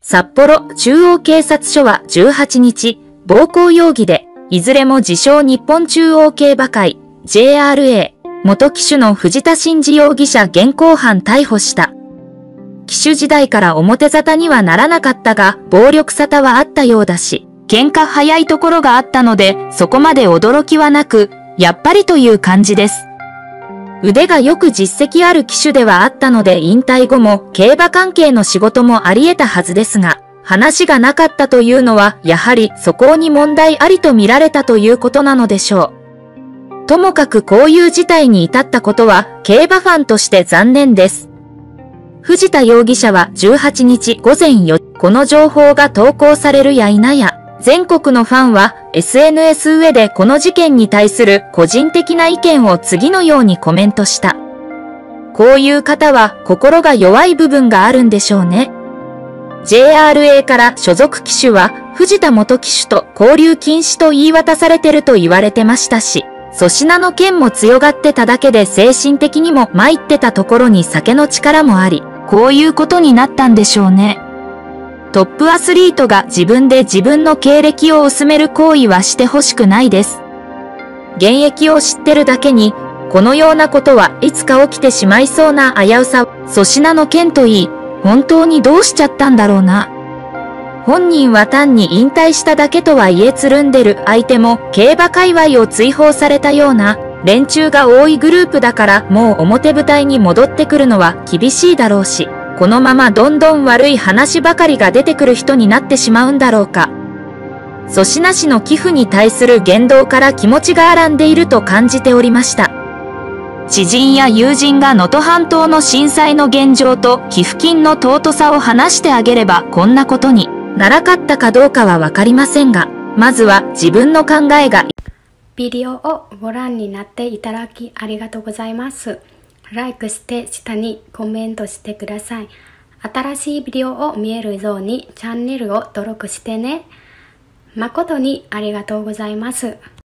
札幌中央警察署は18日、暴行容疑で、いずれも自称日本中央競馬会、JRA、元騎手の藤田真二容疑者現行犯逮捕した。騎手時代から表沙汰にはならなかったが、暴力沙汰はあったようだし、喧嘩早いところがあったので、そこまで驚きはなく、やっぱりという感じです。腕がよく実績ある騎手ではあったので引退後も競馬関係の仕事もあり得たはずですが、話がなかったというのはやはり素行に問題ありと見られたということなのでしょう。ともかくこういう事態に至ったことは競馬ファンとして残念です。藤田容疑者は18日午前4時、この情報が投稿されるや否や、全国のファンは SNS 上でこの事件に対する個人的な意見を次のようにコメントした。こういう方は心が弱い部分があるんでしょうね。JRA から所属騎手は藤田元騎手と交流禁止と言い渡されてると言われてましたし、粗品の件も強がってただけで精神的にも参ってたところに酒の力もあり、こういうことになったんでしょうね。トップアスリートが自分で自分の経歴を薄める行為はしてほしくないです。現役を知ってるだけに、このようなことはいつか起きてしまいそうな危うさ、粗品の件といい、本当にどうしちゃったんだろうな。本人は単に引退しただけとはいえつるんでる相手も競馬界隈を追放されたような連中が多いグループだからもう表舞台に戻ってくるのは厳しいだろうし、このままどんどん悪い話ばかりが出てくる人になってしまうんだろうか。粗品氏の寄付に対する言動から気持ちが荒んでいると感じておりました。知人や友人が能登半島の震災の現状と寄付金の尊さを話してあげればこんなことにならかったかどうかはわかりませんが、まずは自分の考えが。 ビデオをご覧になっていただきありがとうございます。ライクして下にコメントしてください。新しいビデオを見えるようにチャンネルを登録してね。誠にありがとうございます。